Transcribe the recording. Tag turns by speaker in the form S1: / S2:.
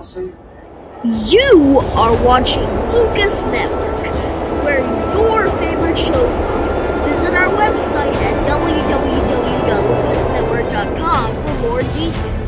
S1: You are watching Lucas Network, where your favorite shows are. Visit our website at www.lucasnetwork.com for more details.